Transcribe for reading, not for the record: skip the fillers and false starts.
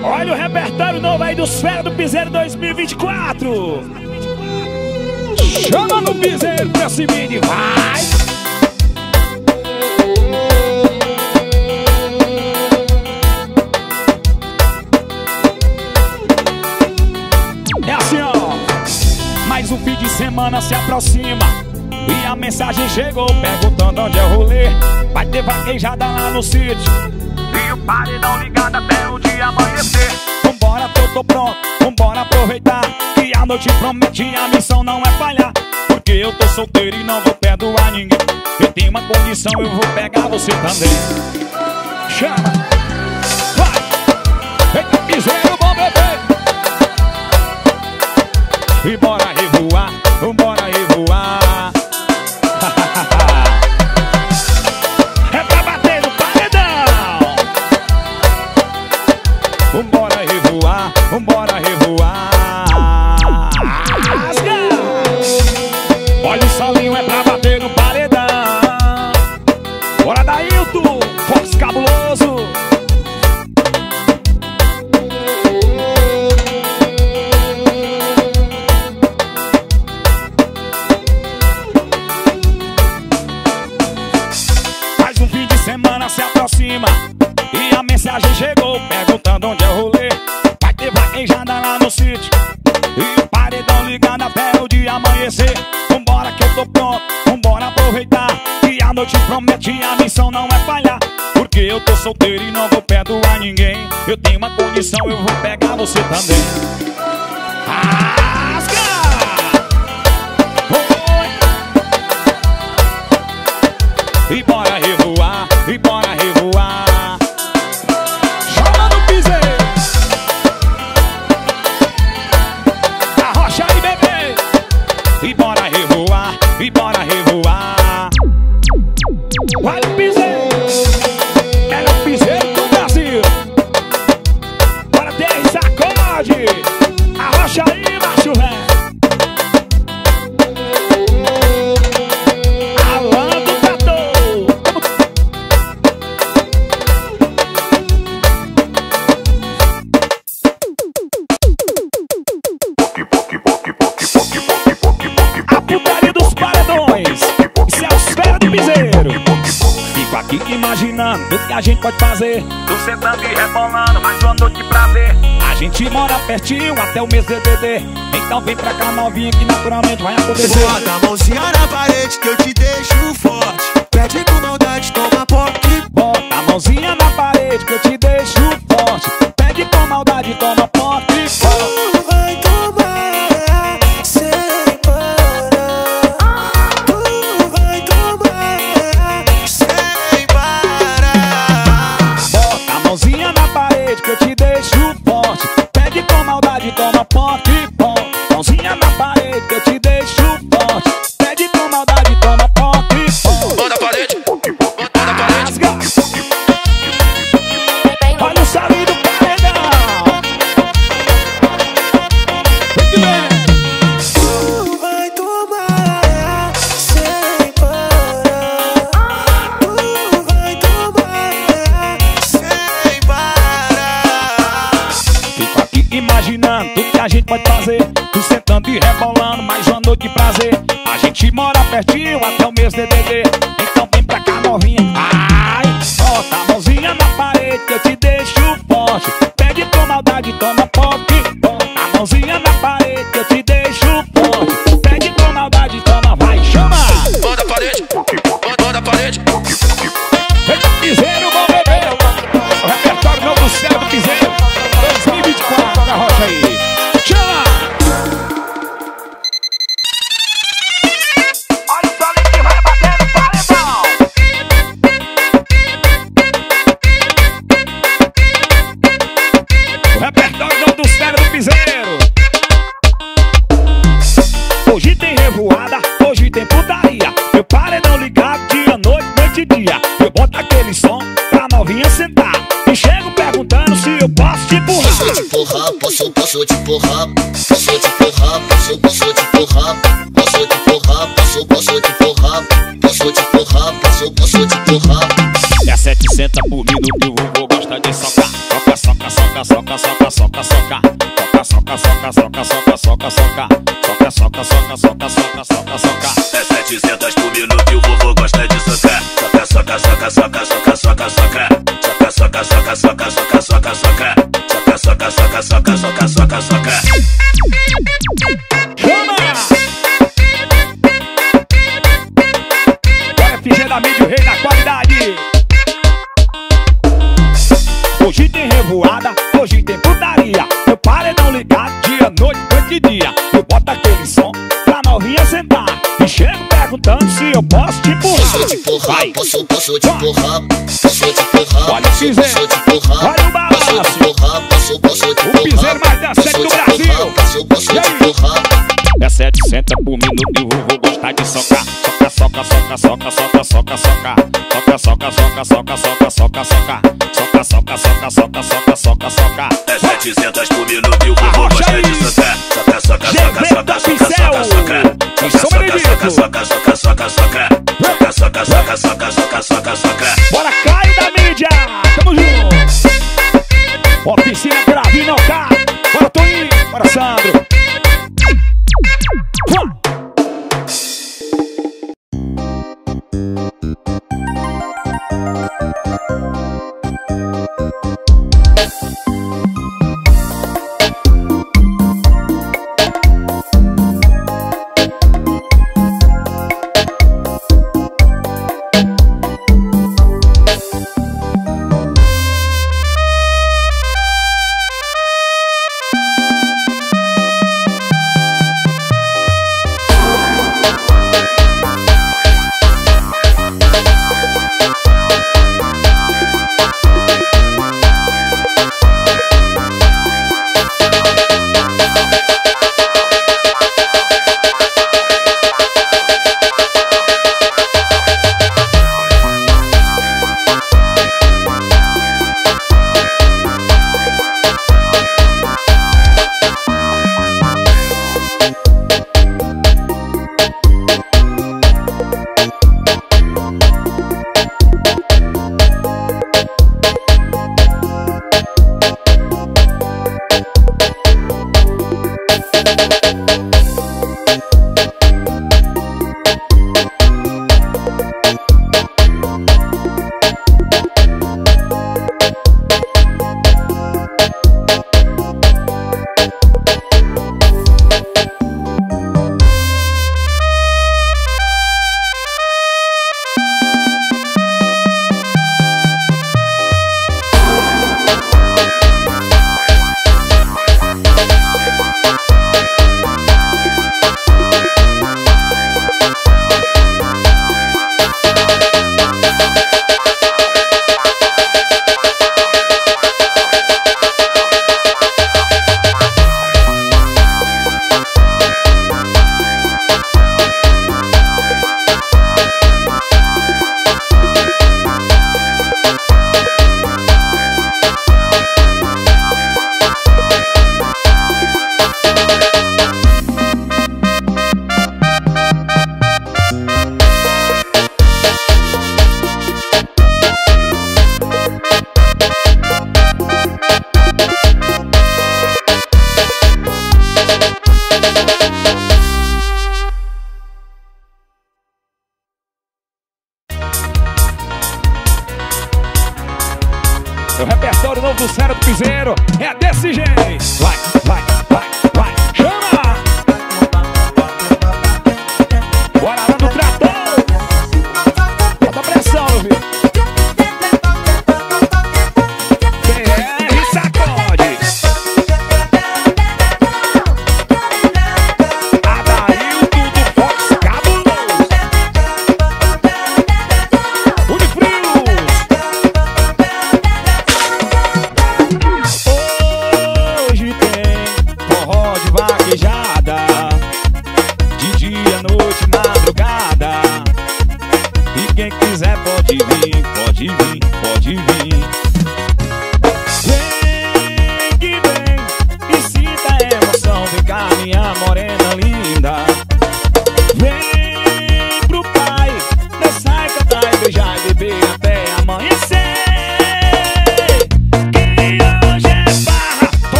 Olha o repertório novo aí dos Fera do Piseiro 2024. Chama no piseiro pra cima e vai. É assim, ó. Mais um fim de semana se aproxima e a mensagem chegou perguntando onde é o rolê. Vai ter vaquejada lá no sítio e o paredão ligado até o dia amanhecer. Vambora que eu tô pronto, vambora aproveitar que a noite promete e a missão não é falhar. Porque eu tô solteiro e não vou perdoar ninguém. Eu tenho uma condição, eu vou pegar você também. Chama, vai, eita piseiro, bom bebê. E bora revoar, vambora revoar. É pra bater no paredão. Vambora revoar, vambora revoar. Olha o solinho, é pra bater no paredão. Bora Dailton, Fox Cabuloso. Mais um fim de semana se aproxima e a mensagem chegou perguntando onde é o rolê. Vai ter vaquejada lá no sítio e o paredão ligado até o dia amanhecer. Vambora que eu tô pronto, vambora aproveitar que a noite promete e a missão não é falhar. Porque eu tô solteiro e não vou perdoar ninguém. Eu tenho uma condição, eu vou pegar você também. Rasga! Oi! E bora revoar, e bora revoar. Chama no piseiro. Arrocha aí, bebê. E bora revoar, e bora revoar. Vai no piseiro. Melhor piseiro do Brasil. Bora ter sacode. Arrocha aí, macho velho. Alan do Trator. A putaria dos paredões. Isso é os Fera do Piseiro. Fico aqui imaginando o que a gente pode fazer. Tô sentando e rebolando, mais uma noite pra ver. A gente mora pertinho até o mês DDD. Então vem pra cá novinha que naturalmente vai acontecer. Bota a mãozinha na parede que eu te deixo forte. Pede com maldade, toma poque. Bota a mãozinha na parede que eu te deixo forte. Pede com maldade, toma pote. Tu vai tomar sem parar. Tu vai tomar sem parar. Bota a mãozinha na parede que eu te deixo forte. Pede com maldade, toma pote. Mãozinha na parede que eu te deixo forte. Pede com maldade, toma pote. Bota a parede, bota a parede. Olha o salinho do paredão. Tu vai tomar sem parar. Tu vai tomar sem parar. Fico aqui imaginando o que a gente pode fazer. Tu sentando e rebolando, mais uma noite de prazer. A gente mora pertinho até o mês DDD. Então vem pra cá novinha. Ai, bota a mãozinha na parede que eu te deixo forte. Pede com maldade, toma pote. Bota a mãozinha na parede que eu te deixo forte. Pede com maldade, toma, vai, chama. Bota a parede, bota a parede. Eita piseiro, bom bebê. O repertório novo do Fera do Piseiro 2024, na rocha aí. Chama. Olha o solinho que vai bater no paredão. O repertório novo do Fera do Piseiro. Hoje tem revoada, hoje tem putaria. Meu paredão ligado dia, noite, noite e dia. Eu boto aquele som pra novinha sentar e chego perguntando se eu posso te empurrar. Posso te empurrar, posso te empurrar. Posso te empurrar, posso te empurrar. Posso te empurrar, posso te empurrar. Posso te empurrar, posso te empurrar. É 700 por minuto, eu vou gostar de socar. Soca, soca, soca, soca, soca, soca, soca. Soca, soca, soca, soca, soca, soca, soca. Soca, soca, soca, soca, soca, soca, soca. É 700 por minuto e o vovô gosta de socar. Soca, soca, soca, soca, soca, soca, soca. Soca, soca, soca, soca, soca, soca, soca. Soca, soca, soca, soca, soca, soca, soca. Chama! O FG da mídia, o rei da qualidade. Hoje tem revoada, hoje tem putaria. Eu paredão ligado, dia, noite, noite e dia. Eu boto aquele som pra novinha sentar e chego perguntando se eu posso te empurrar. Vai. Posso te empurrar, posso te empurrar. Olha o piseiro, olha o balanço. O piseiro mais dançante do Brasil. E aí? É 700 por minuto e o vovô gosta de socar. Soca, soca, soca, soca, soca, soca, soca. Soca, soca, soca, soca, soca, soca, soca. Soca, soca, soca, soca, soca, soca, soca. É 700 por minuto e o vovô gosta de socar. Soca, soca, soca, soca, soca, soca, soca. Soca, soca, soca, soca, soca. Soca, soca, soca, soca, soca, soca, soca. Bora, Caio da mídia! Tamo junto! Oficina Gravina OK. Bora, Toninho! Bora, Sandro! O repertório novo do Cérebro Piseiro é desse jeito. Vai, vai.